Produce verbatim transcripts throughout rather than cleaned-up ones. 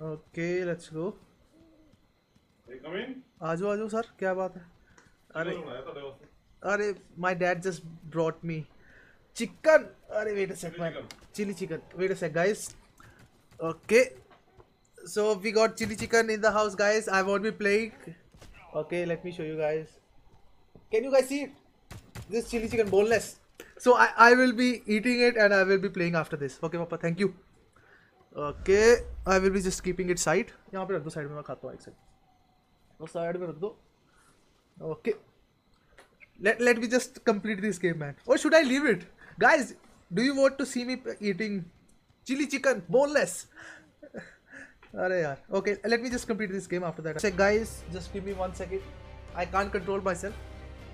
Okay let's go. Coming. आजो आजो sir, क्या बात है? अरे बनाया ਤੁਹਾਡੇ ਵਾਸਤੇ अरे my dad just brought me chicken. अरे wait a sec chilli man, chicken. Chilli chicken, wait a sec guys. Okay, so we got chili chicken in the house guys. I won't be playing. Okay, let me show you guys. Can you guys see it? This chili chicken boneless. So I, I will be eating it and I will be playing after this. Okay papa, thank you. Okay, I will be just keeping it side. यहाँ पे रख दो side में, मैं खाता हूँ एक second. वो साइड में रख दो। Okay. Let let me just complete this game, man. Or should I leave it? Guys, do you want to see me eating chili chicken boneless? Arey yaar. Okay, let me just complete this game after that. Say guys, just give me one second. I can't control myself.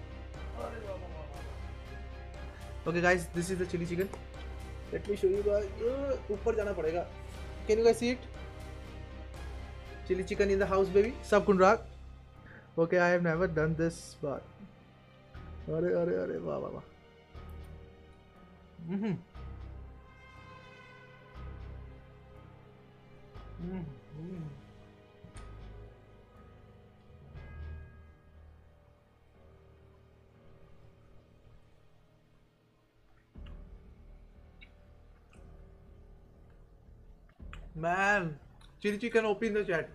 Okay guys, this is the chili chicken. Let me show you guys. ऊपर जाना पड़ेगा. Can you guys see it? Chili chicken in the house, baby. Sab Kunrag. Okay, I have never done this, but अरे अरे अरे वाह वाह वाह। हम्म Man, chili chicken open the chat.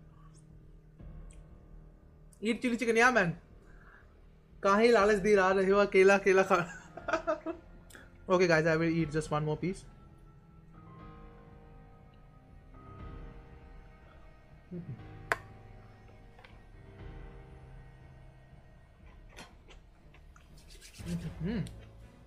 Eat chili chicken, yeah man. कहाँ ही लालच दी रहा रहे हो, अकेला अकेला खा। Okay guys, I will eat just one more piece. Mm-hmm.